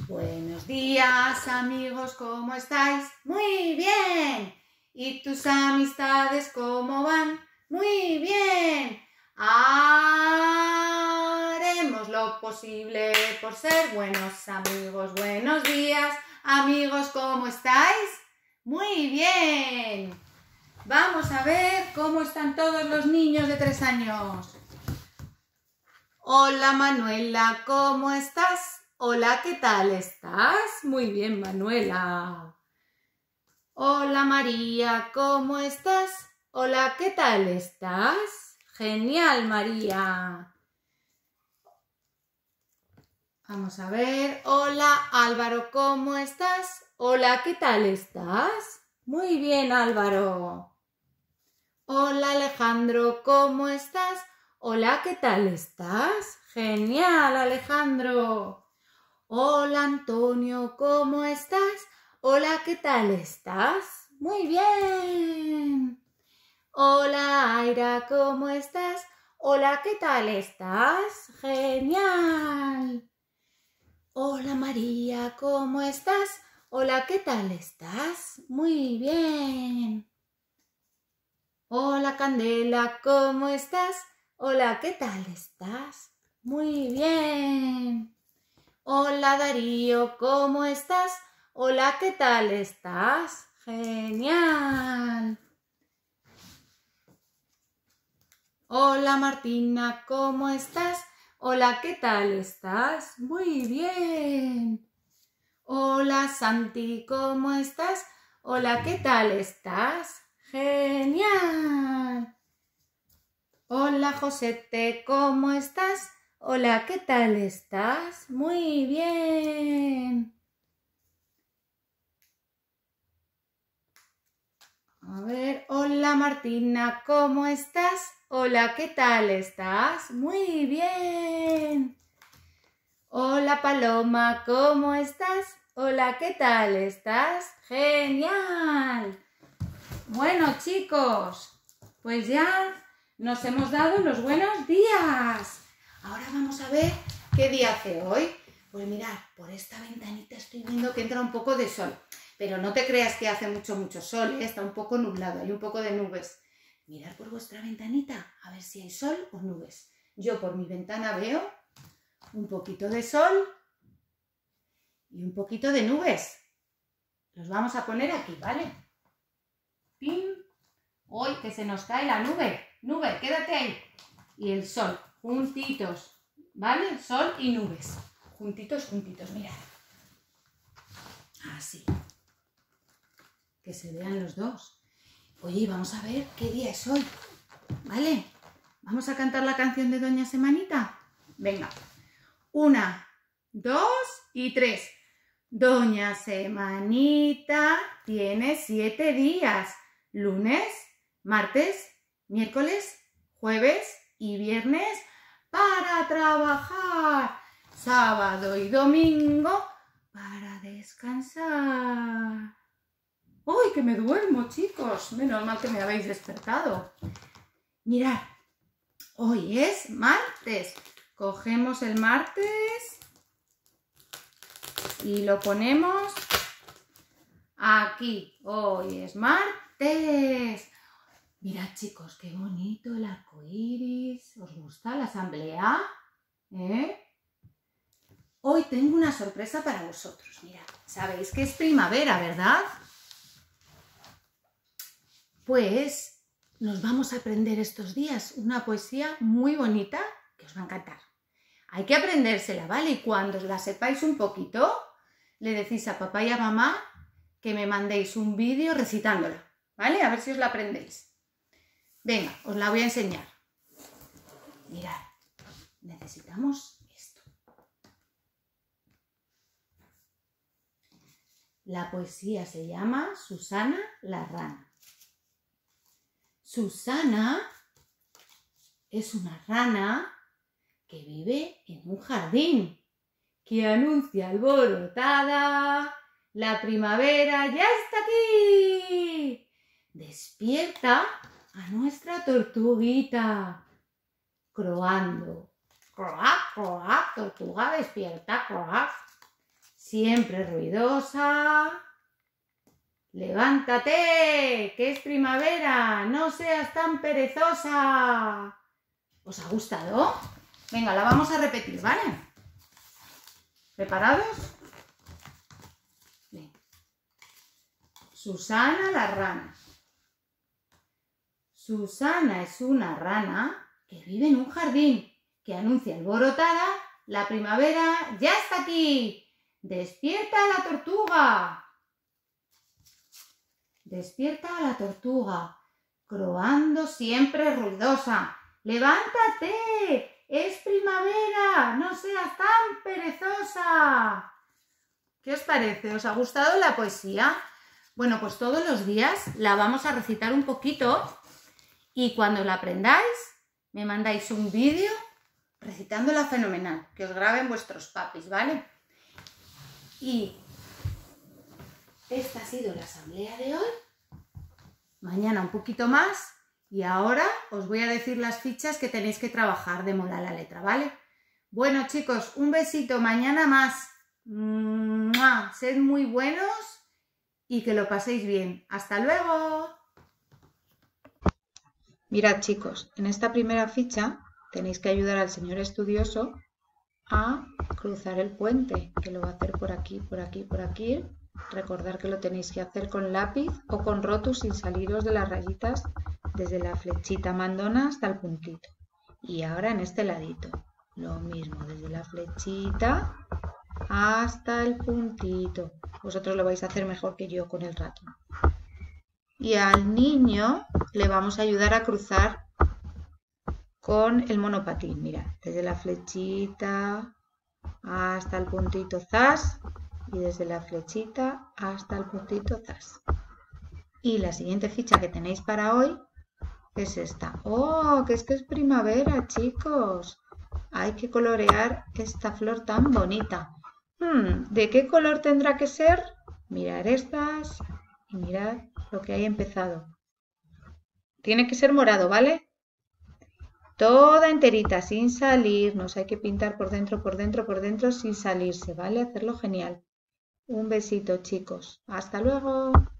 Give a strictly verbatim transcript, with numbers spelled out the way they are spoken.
Buenos días, amigos, ¿cómo estáis? ¡Muy bien! ¿Y tus amistades cómo van? ¡Muy bien! Haremos lo posible por ser buenos amigos. Buenos días, amigos, ¿cómo estáis? ¡Muy bien! Vamos a ver cómo están todos los niños de tres años. Hola, Manuela, ¿cómo estás? Hola, ¿qué tal estás? Muy bien, Manuela. Hola, María, ¿cómo estás? Hola, ¿qué tal estás? Genial, María. Vamos a ver. Hola, Álvaro, ¿cómo estás? Hola, ¿qué tal estás? Muy bien, Álvaro. Hola, Alejandro, ¿cómo estás? Hola, ¿qué tal estás? Genial, Alejandro. Hola, Antonio, ¿cómo estás? Hola, ¿qué tal estás? Muy bien. Hola, Aira, ¿cómo estás? Hola, ¿qué tal estás? Genial. Hola, María, ¿cómo estás? Hola, ¿qué tal estás? Muy bien. Hola, Candela, ¿cómo estás? Hola, ¿qué tal estás? Muy bien. Hola, Darío, ¿cómo estás? Hola, ¿qué tal estás? Genial. Hola, Martina, ¿cómo estás? Hola, ¿qué tal estás? Muy bien. Hola, Santi, ¿cómo estás? Hola, ¿qué tal estás? Genial. Hola, Josete, ¿cómo estás? Hola, ¿qué tal estás? Muy bien. A ver, hola Martina, ¿cómo estás? Hola, ¿qué tal estás? Muy bien. Hola Paloma, ¿cómo estás? Hola, ¿qué tal estás? Genial. Bueno, chicos, pues ya nos hemos dado los buenos días. Ahora vamos a ver qué día hace hoy. Pues mirad, por esta ventanita estoy viendo que entra un poco de sol. Pero no te creas que hace mucho, mucho sol, ¿eh? Está un poco nublado, hay un poco de nubes. Mirad por vuestra ventanita, a ver si hay sol o nubes. Yo por mi ventana veo un poquito de sol y un poquito de nubes. Los vamos a poner aquí, ¿vale? ¡Pim! ¡Uy, que se nos cae la nube! Nube, quédate ahí. Y el sol, juntitos, ¿vale? Sol y nubes, juntitos, juntitos, mirad. Así. Que se vean los dos. Oye, vamos a ver qué día es hoy, ¿vale? ¿Vamos a cantar la canción de Doña Semanita? Venga. Una, dos y tres. Doña Semanita tiene siete días. Lunes, martes, miércoles, jueves y viernes para trabajar. Sábado y domingo para descansar. ¡Uy, que me duermo, chicos! Menos mal que me habéis despertado. Mirad, hoy es martes. Cogemos el martes y lo ponemos aquí. Hoy es martes. Mirad, chicos, qué bonito el arco iris. ¿Os gusta la asamblea? ¿Eh? Hoy tengo una sorpresa para vosotros. Mirad, sabéis que es primavera, ¿verdad? Pues nos vamos a aprender estos días una poesía muy bonita que os va a encantar. Hay que aprendérsela, ¿vale? Y cuando la sepáis un poquito, le decís a papá y a mamá que me mandéis un vídeo recitándola, ¿vale? A ver si os la aprendéis. Venga, os la voy a enseñar. Mirad, necesitamos esto. La poesía se llama Susana la rana. Susana es una rana que vive en un jardín que anuncia alborotada: la primavera ya está aquí. Despierta a nuestra tortuguita, croando. Croac, croac, tortuga despierta, croac. siempre ruidosa. Levántate, que es primavera, no seas tan perezosa. ¿Os ha gustado? Venga, la vamos a repetir, ¿vale? ¿Preparados? Bien. Susana la rana. Susana es una rana que vive en un jardín que anuncia alborotada: la primavera ya está aquí. ¡Despierta a la tortuga! Despierta a la tortuga, croando siempre ruidosa. ¡Levántate! ¡Es primavera! ¡No seas tan perezosa! ¿Qué os parece? ¿Os ha gustado la poesía? Bueno, pues todos los días la vamos a recitar un poquito y cuando la aprendáis me mandáis un vídeo recitándola fenomenal, que os graben vuestros papis, ¿vale? Y esta ha sido la asamblea de hoy. Mañana un poquito más. Y ahora os voy a decir las fichas que tenéis que trabajar de moda la letra, ¿vale? Bueno, chicos, un besito. Mañana más. ¡Mua! Sed muy buenos y que lo paséis bien. ¡Hasta luego! Mirad, chicos, en esta primera ficha tenéis que ayudar al señor estudioso a cruzar el puente, que lo va a hacer por aquí, por aquí, por aquí. Recordar que lo tenéis que hacer con lápiz o con rotus sin saliros de las rayitas desde la flechita mandona hasta el puntito. Y ahora en este ladito, lo mismo, desde la flechita hasta el puntito. Vosotros lo vais a hacer mejor que yo con el ratón. Y al niño le vamos a ayudar a cruzar con el monopatín. Mira, desde la flechita hasta el puntito zas y desde la flechita hasta el puntito zas. Y la siguiente ficha que tenéis para hoy es esta. ¡Oh! Que es que es primavera, chicos. Hay que colorear esta flor tan bonita. Hmm, ¿de qué color tendrá que ser? Mirad estas y mirad lo que hay empezado. Tiene que ser morado, ¿vale? Toda enterita, sin salirnos. Hay que pintar por dentro, por dentro, por dentro, sin salirse, ¿vale? Hacerlo genial. Un besito, chicos. Hasta luego.